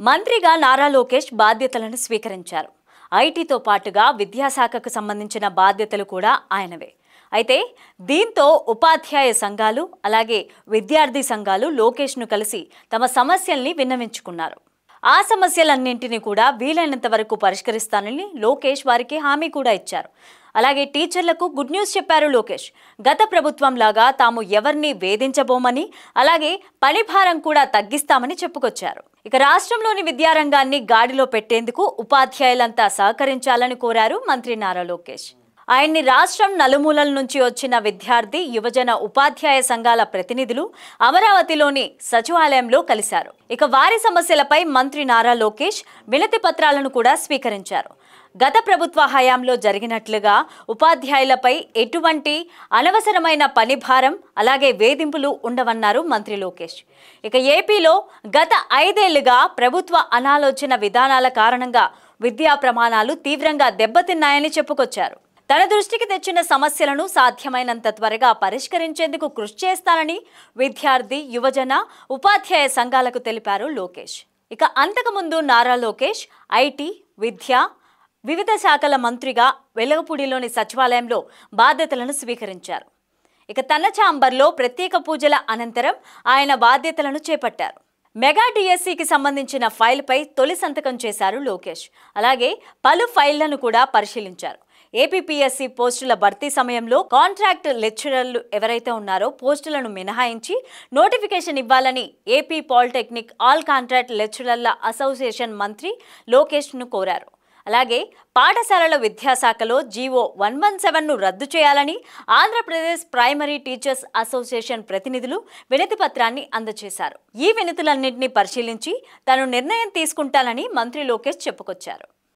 మంత్రిగా నారా లోకేష్ బాధ్యతలను స్వీకరించారు. ఐటీతో పాటుగా విద్యాశాఖకు సంబంధించిన బాధ్యతలు కూడా ఆయనవే. అయితే దీంతో ఉపాధ్యాయ సంఘాలు అలాగే విద్యార్థి సంఘాలు లోకేష్ను కలిసి తమ సమస్యల్ని విన్నవించుకున్నారు. ఆ సమస్యలన్నింటినీ కూడా వీలైనంత వరకు పరిష్కరిస్తానని లోకేష్ వారికి హామీ కూడా ఇచ్చారు. అలాగే టీచర్లకు గుడ్ న్యూస్ చెప్పారు లోకేష్. గత ప్రభుత్వం లాగా తాము ఎవరిని వేధించబోమని అలాగే పని భారం కూడా తగ్గిస్తామని చెప్పుకొచ్చారు. ఇక రాష్ట్రంలోని విద్యారంగాన్ని గాడిలో పెట్టేందుకు ఉపాధ్యాయులంతా సహకరించాలని కోరారు మంత్రి నారా లోకేష్. ఆయన్ని రాష్ట్రం నలుమూలల నుంచి వచ్చిన విద్యార్థి యువజన ఉపాధ్యాయ సంఘాల ప్రతినిధులు అమరావతిలోని సచివాలయంలో కలిశారు. ఇక వారి సమస్యలపై మంత్రి నారా లోకేష్ వినతి పత్రాలను కూడా స్వీకరించారు. గత ప్రభుత్వ హయాంలో జరిగినట్లుగా ఉపాధ్యాయులపై ఎటువంటి అనవసరమైన పని భారం అలాగే వేధింపులు ఉండవన్నారు మంత్రి లోకేష్. ఇక ఏపీలో గత 5 ఏళ్లుగా ప్రభుత్వ అనాలోచన విధానాల కారణంగా విద్యా ప్రమాణాలు తీవ్రంగా దెబ్బతిన్నాయని చెప్పుకొచ్చారు. తన దృష్టికి తెచ్చిన సమస్యలను సాధ్యమైనంత త్వరగా పరిష్కరించేందుకు కృషి చేస్తానని విద్యార్థి యువజన ఉపాధ్యాయ సంఘాలకు తెలిపారు లోకేష్. ఇక అంతకుముందు నారా లోకేష్ ఐటీ, విద్య, వివిధ శాఖల మంత్రిగా వెలగపూడిలోని సచివాలయంలో బాధ్యతలను స్వీకరించారు. ఇక తన ఛాంబర్లో ప్రత్యేక పూజల అనంతరం ఆయన బాధ్యతలను చేపట్టారు. మెగా డిఎస్సికి సంబంధించిన ఫైల్పై తొలి సంతకం చేశారు లోకేష్. అలాగే పలు ఫైళ్లను కూడా పరిశీలించారు. ఏపీపీఎస్సీ పోస్టుల భర్తీ సమయంలో కాంట్రాక్ట్ లెక్చరర్లు ఎవరైతే ఉన్నారో పోస్టులను మినహాయించి నోటిఫికేషన్ ఇవ్వాలని ఏపీ పాలిటెక్నిక్ ఆల్ కాంట్రాక్ట్ లెక్చరర్ల అసోసియేషన్ మంత్రి లోకేష్ను కోరారు. అలాగే పాఠశాలల విద్యాశాఖలో జీవో 117ను రద్దు చేయాలని ఆంధ్రప్రదేశ్ ప్రైమరీ టీచర్స్ అసోసియేషన్ ప్రతినిధులు వినతి పత్రాన్ని అందజేశారు. ఈ వినతులన్నింటినీ పరిశీలించి తాను నిర్ణయం తీసుకుంటానని మంత్రి లోకేష్ చెప్పుకొచ్చారు.